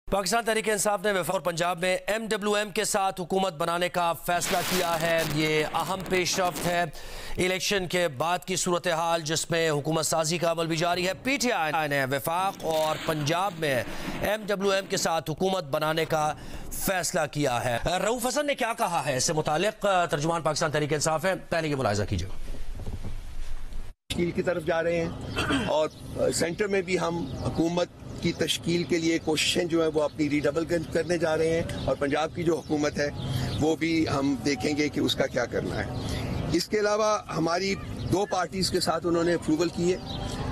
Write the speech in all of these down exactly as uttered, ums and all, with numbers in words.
पाकिस्तान तहरीक इंसाफ ने वफाक और पंजाब में एम डब्ल्यू एम के साथ हुकूमत बनाने का फैसला किया है। ये अहम पेशरफ्त है इलेक्शन के बाद की सूरत हाल जिसमें हुकूमत साजी का अमल भी जारी है। पी टी आई ने वफाक और पंजाब में एम डब्ल्यू एम के साथ हुकूमत बनाने का फैसला किया है। रऊफ हसन ने क्या कहा है इससे मुतालिक, तर्जुमान पाकिस्तान तहरीक इंसाफ है, पहले ये मुलाहिजा कीजिए। तश्कील की तरफ जा रहे हैं और सेंटर में भी हम हुकूमत की तश्कील के लिए कोशिशें जो है वो अपनी रीडबल करने जा रहे हैं और पंजाब की जो हुकूमत है वो भी हम देखेंगे कि उसका क्या करना है। इसके अलावा हमारी दो पार्टीज के साथ उन्होंने अप्रूवल की है।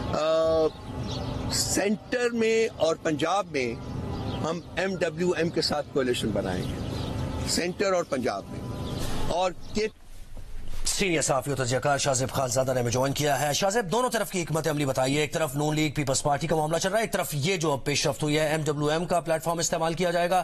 सेंटर में और पंजाब में हम एम डब्ल्यू एम के साथ कोalition बनाएंगे, सेंटर और पंजाब में। और के सीनियर सहाफी तजज़ियाकार शाहज़ेब खानज़ादा ने हमें ज्वाइन किया है। शाहज़ेब, दोनों तरफ की हिकमत अमली बताइए। एक तरफ नून लीग पीपल्स पार्टी का मामला चल रहा है, एक तरफ ये जो पेशरफ्त हुई है एम डब्ल्यू एम का प्लेटफॉर्म इस्तेमाल किया जाएगा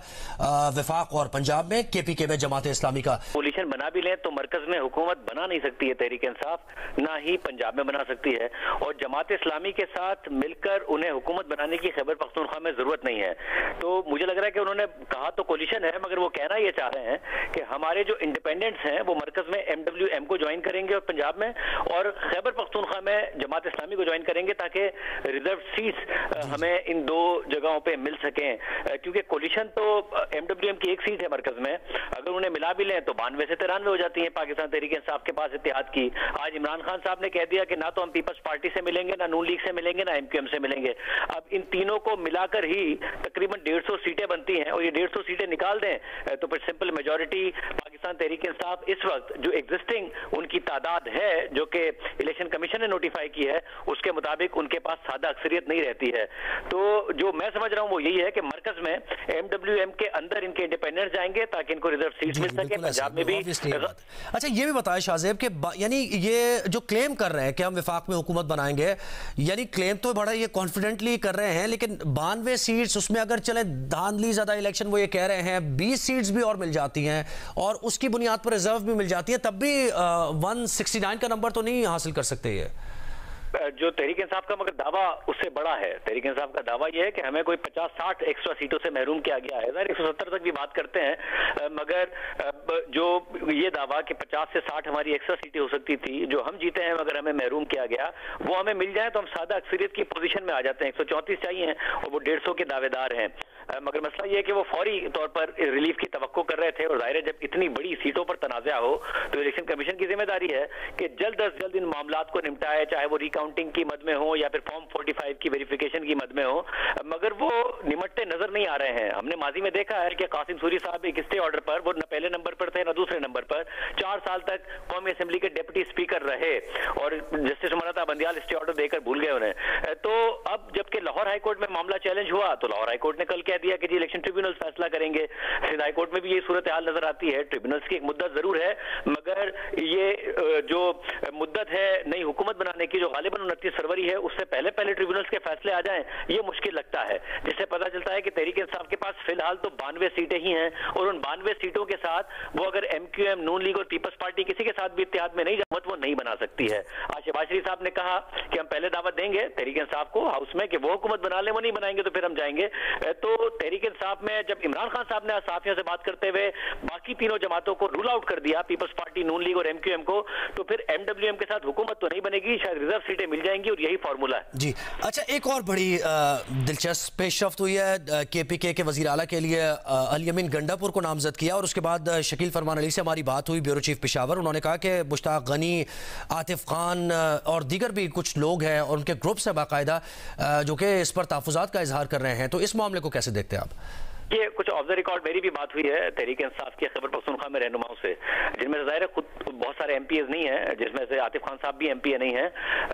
वफाक और पंजाब में, के पी के में जमात इस्लामी का कोलिशन बना भी लें तो मरकज में हुकूमत बना नहीं सकती है तहरीक इंसाफ, ना ही पंजाब में बना सकती है। और जमात इस्लामी के साथ मिलकर उन्हें हुकूमत बनाने की खैबर पख्तूनख्वा में जरूरत नहीं है। तो मुझे लग रहा है कि उन्होंने कहा तो कोलिशन है, मगर वो कहना ये चाह रहे हैं कि हमारे जो इंडिपेंडेंट्स हैं वो मरकज में एम डब्ल्यू एम को ज्वाइन करेंगे और पंजाब में, और खैबर पख्तूनख्वा में जमात इस्लामी को ज्वाइन करेंगे ताकि रिजर्व सीट्स हमें इन दो जगहों पे मिल सकें। क्योंकि कोलिशन तो एम डब्ल्यू एम की एक सीट है मरकज में, अगर उन्हें मिला भी लें तो बानवे से तिरानवे हो जाती है पाकिस्तान तहरीक इंसाफ के पास इत्तेहाद की। आज इमरान खान साहब ने कह दिया कि ना तो हम पीपल्स पार्टी से मिलेंगे, ना नून लीग से मिलेंगे, ना एम क्यू एम से मिलेंगे। अब इन तीनों को मिलाकर ही तकरीबन डेढ़ सौ सीटें बनती हैं और ये डेढ़ सौ सीटें निकाल दें तो फिर सिंपल मेजोरिटी पाकिस्तान तहरीक इंसाफ इस वक्त जो एग्जिस्टिंग उनकी तादाद है जो कि इलेक्शन कमीशन ने नोटिफाई की है उसके मुताबिक उनके पास सादा अक्सरियत नहीं रहती है। तो जो मैं समझ रहा हूं वो यही है कि मरकज में एम डब्ल्यू एम के अंदर इनके इंडिपेंडेंट्स जाएंगे ताकि इनको रिजर्व सीट्स मिल सके। पंजाब में भी अच्छा ये भी बताया शाहज़ेब के यानी ये जो क्लेम कर रहे हैं कि हम विफाक में हुकूमत बनाएंगे, यानी क्लेम तो बड़ा ये कॉन्फिडेंटली कर रहे हैं, लेकिन बानवे सीट्स उसमें अगर चले धांधली ज्यादा इलेक्शन, वो ये कह रहे हैं बीस सीट्स भी और मिल जाती हैं और उसकी बुनियाद पर रिजर्व भी मिल जाती है, तब भी वन सिक्सटी नाइन का नंबर तो नहीं हासिल कर सकते। ये जो तहरीक इंसाफ का मगर दावा उससे बड़ा है। तहरीक इंसाफ का दावा यह है कि हमें कोई पचास साठ एक्स्ट्रा सीटों से महरूम किया गया है। एक सौ सत्तर तक भी बात करते हैं, मगर जो ये दावा कि पचास से साठ हमारी एक्स्ट्रा सीटें हो सकती थी जो हम जीते हैं मगर हमें महरूम किया गया, वो हमें मिल जाए तो हम सादा अक्सरियत की पोजीशन में आ जाते हैं। एक सौ चौंतीस चाहिए और वो डेढ़ सौ के दावेदार हैं। मगर मसला ये है कि वो फौरी तौर पर रिलीफ की तवक्को कर रहे थे और जाहिर है जब इतनी बड़ी सीटों पर तनाज़ा हो तो इलेक्शन कमीशन की जिम्मेदारी है कि जल्द अज जल्द इन मामलात को निपटाए, चाहे वो रिकाउंटिंग की मद में हो या फिर फॉर्म पैंतालीस की वेरिफिकेशन की मद में हो, मगर वो निमटते नजर नहीं आ रहे हैं। हमने माजी में देखा है कि कासिम सूरी साहब एक स्टे ऑर्डर पर वो न पहले नंबर पर थे न दूसरे नंबर पर, चार साल तक कौमी असेंबली के डिप्टी स्पीकर रहे और justice Umar Bandial stay order देकर भूल गए उन्हें। तो अब जबकि लाहौर हाईकोर्ट में मामला चैलेंज हुआ तो लाहौर हाईकोर्ट ने कल कह दिया कि जी इलेक्शन ट्रिब्यूनल फैसला करेंगे। सिंध हाईकोर्ट में भी ये सूरत हाल नजर आती है। ट्रिब्यूनल्स की एक मुद्दत जरूर है, मगर ये जो मुद्दत है नई हुकूमत बनाने की जो गालिबन उनतीस फरवरी है उससे पहले पहले ट्रिब्यूनल्स के फैसले आ जाएं, ये मुश्किल लगता है। जिससे पता चलता है कि तहरीक इंसाफ के पास फिलहाल तो बानवे सीटें ही हैं और उन बानवे सीटों के साथ वो अगर M Q M, Noon League और पीपल्स पार्टी किसी के साथ भी इत्तेहाद में नहीं जमात वो नहीं बना सकती है। आज शहबाज शरीफ साहब ने कहा कि हम पहले दावत देंगे तहरीक इंसाफ को हाउस में कि वो हुकूमत बना ले, वो नहीं बनाएंगे तो फिर हम जाएंगे। तो तहरीक इंसाफ में जब इमरान खान साहब ने सहाफियों से बात करते हुए बाकी तीनों जमातों को रूल आउट कर दिया, पीपल्स पार्टी, नून लीग और एम क्यू एम को, तो फिर एम डब्ल्यू एम के साथ हुकूमत तो नहीं बनेगी, शायद रिजर्व सीटें मिल जाएंगी और यही फॉर्मूला है। जी अच्छा, एक और बड़ी दिलचस्प पेशरफ्त हुई है। के पी के के वजीर आला के लिए अली अमीन गंडापुर को नामजद किया और उसके बाद शकील फरमान अली से हमारी बात हुई, ब्यूरो चीफ पेशावर। उन्होंने कहा कि मुश्ताक गनी, आतिफ खान और दीगर भी कुछ लोग हैं और उनके ग्रुप्स हैं बाकायदा जो कि इस पर तहफ़्फ़ुज़ात का इजहार कर रहे हैं। तो इस मामले को कैसे देखते हैं आप? ये कुछ ऑफ द रिकॉर्ड मेरी भी बात हुई है तहरीक इंसाफ के खैबर पख्तूनख्वा में रहनुमाओं से, जिनमें से जाहिर है खुद बहुत सारे एम पी एज नहीं है, जिसमें से आतिफ खान साहब भी एम पी ए नहीं है,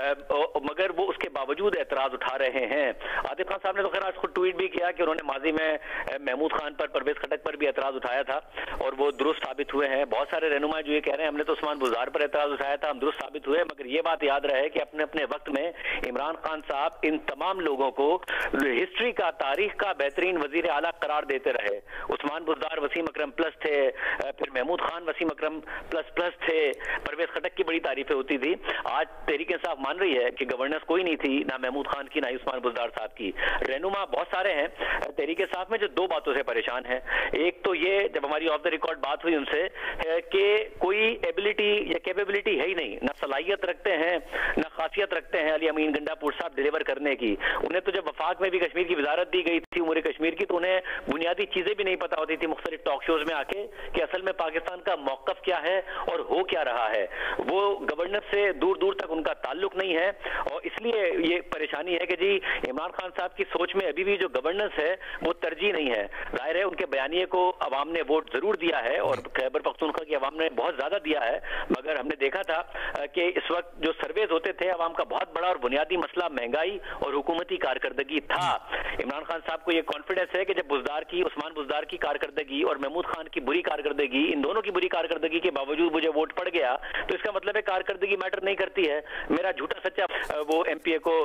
मगर वो उसके बावजूद एतराज उठा रहे हैं। आतिफ खान साहब ने तो खैर आज खुद ट्वीट भी किया कि उन्होंने माजी में महमूद खान पर, परवेज खटक पर भी एतराज उठाया था और वो दुरुस्त साबित हुए हैं। बहुत सारे रहनुमा जो ये कह रहे हैं हमने तो उस्मान बुज़दार पर एतराज उठाया था, हम दुरुस्त साबित हुए, मगर ये बात याद रहे कि अपने अपने वक्त में इमरान खान साहब इन तमाम लोगों को हिस्ट्री का, तारीख का बेहतरीन वजीर आला करार देते रहे। उस्मान बुज़दार वसीम अकरम प्लस थे, फिर महमूद खान वसीम अकरम प्लस प्लस थे, परवेज खटक की बड़ी तारीफें होती थी। आज तहरीक इंसाफ मान रही है कि गवर्नेंस कोई नहीं थी, ना महमूद खान की ना उस्मान बुज़दार साहब की। रहनुमा बहुत सारे हैं तहरीक इंसाफ में जो दो बातों से परेशान हैं। एक तो ये, जब हमारी ऑफ द रिकॉर्ड बात हुई उनसे, कि कोई एबिलिटी या कैपेबिलिटी है ही नहीं, ना सलाहियत रखते हैं ना खासियत रखते हैं अली अमीन गंडापुर साहब डिलीवर करने की। उन्हें तो जब वफाक में भी कश्मीर की वजारत दी गई थी उमूर कश्मीर की, तो उन्हें बुनियादी चीजें भी नहीं पता होती थी मुख्तलिफ टॉक शोज में आके कि असल में पाकिस्तान का मौकफ क्या है और हो क्या रहा है। वो गवर्नेंस से दूर दूर तक उनका ताल्लुक नहीं है और इसलिए ये परेशानी है कि जी इमरान खान साहब की सोच में अभी भी जो गवर्नेंस है वो तरजीह नहीं है। जाहिर है उनके बयानिए को अवाम ने वोट जरूर दिया है और खैबर पख्तूनख्वा की अवाम ने बहुत ज्यादा दिया है, मगर हमने देखा था कि इस वक्त जो सर्वेज होते थे अवाम का बहुत बड़ा और बुनियादी मसला महंगाई और हुकूमती कारकर्दगी था। इमरान खान साहब को यह कॉन्फिडेंस है कि जब बुज़दार की उस्मान बुज़दार की कारकर्दगी और महमूद खान की बुरी कारकर्दगी, इन दोनों की बुरी कारकर्दगी के बावजूद मुझे वोट पड़ गया, तो इसका मतलब है कारकर्दगी मैटर नहीं करती है। मेरा झूठा सच्चा वो एमपीए को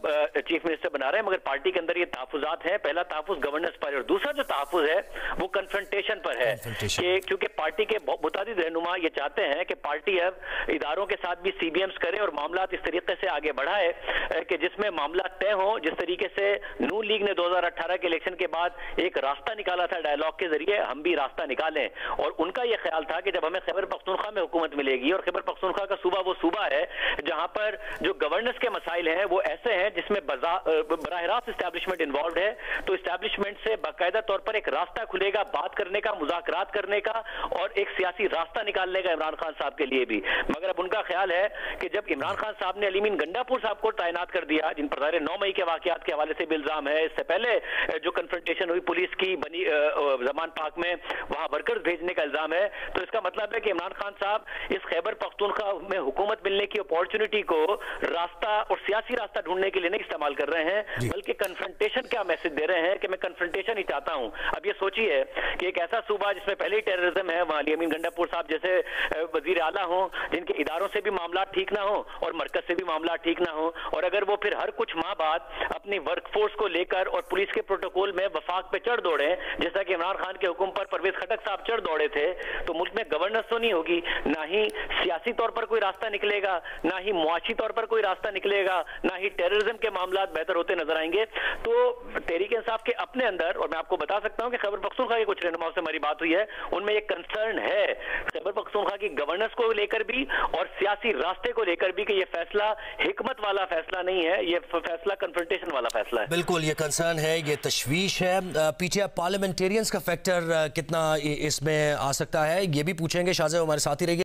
चीफ मिनिस्टर बना रहे हैं, मगर पार्टी के अंदर ये तहफुजात है। पहला तहफुज गवर्नेंस पर और दूसरा जो तहफुज है वो कन्फ्रंटेशन पर है कि क्योंकि पार्टी के मुतादिद रहनुमा ये चाहते हैं कि पार्टी अब इदारों के साथ भी सीबीएम्स करे और मामला इस तरीके से आगे बढ़ाए कि जिसमें मामला तय हो। जिस तरीके से नून लीग ने दो हज़ार अठारह के इलेक्शन के बाद एक रास्ता निकाला था डायलॉग के जरिए, हम भी रास्ता निकालें। और उनका यह ख्याल था कि जब हमें खैबर पख्तूनख्वा में हुकूमत मिलेगी, और खैबर पख्तूनख्वा का सूबा वो सूबा है जहां पर जो गवर्नेंस के मसाइल हैं वो ऐसे हैं जिसमें बराह रास्त एस्टैब्लिशमेंट इन्वॉल्व है, तो एस्टैब्लिशमेंट से बाकायदा तौर पर एक रास्ता खुलेगा बात करने का, मुज़ाकरात करने का और एक सियासी रास्ता निकालने का इमरान खान साहब के लिए भी। मगर अब उनका ख्याल है कि जब इमरान खान साहब ने अली अमीन गंडापुर साहब को तैनात कर दिया, जिन पर नौ मई के वाकयात के हवाले से भी इल्जाम है, इससे पहले जो कन्फ्रंटेशन हुई पुलिस की बनी जमान पाक में, वहां वर्कर्स भेजने का इल्जाम है, तो इसका मतलब है कि इमरान खान साहब इस खैबर पख्तूनख्वा में हुकूमत मिलने की अपॉर्चुनिटी को रास्ता और सियासी रास्ता ढूंढने के लिए नहीं इस्तेमाल कर रहे हैं, बल्कि कन्फ्रंटेशन का मैसेज दे रहे हैं कि मैं कन्फ्रंटेशन ही चाहता हूं। अब ये सोचिए कि एक ऐसा सूबा जिसमें पहले ही टेररिज्म है, वहां अली अमीन गंडापुर साहब जैसे वजीर आला हो जिनके इदारों से भी मामला ठीक ना हो और मरकज से भी मामला ठीक ना हो, और अगर वो फिर हर कुछ माह बाद अपनी वर्कफोर्स को लेकर और पुलिस के प्रोटोकॉल में वफाक पे चढ़ दौड़े, जैसा कि इमरान खान के हुक्म पर परवेज खटक साहब चढ़ दौड़े थे, तो मुल्क में गवर्नेंस तो नहीं होगी, ना ही सियासी तौर पर कोई रास्ता निकलेगा, ना ही मुआशी तौर पर कोई रास्ता निकलेगा, ना ही टेररिज्म के मामला बेहतर होते नजर आएंगे। तो तहरीक इंसाफ के अपने अंदर, और मैं आपको बता सकता हूं कि खैबर पख्तूनख्वा के कुछ रहनुमाओं से हमारी बात हुई है, उनमें एक कंसर्न है खैबर पख्तूनख्वा की गवर्नेंस को लेकर भी और सियासी रास्ते को लेकर भी कि यह फैसला हिकमत वाला फैसला नहीं है, यह फैसला कन्फ्रंटेशन वाला फैसला है। बिल्कुल, ये कंसर्न है, ये तशवीश है। पीछे पार्लियामेंटेरियंस का फैक्टर कितना इसमें आ सकता है, ये भी पूछेंगे। शाहज़ेब हमारे साथ ही रहेंगे।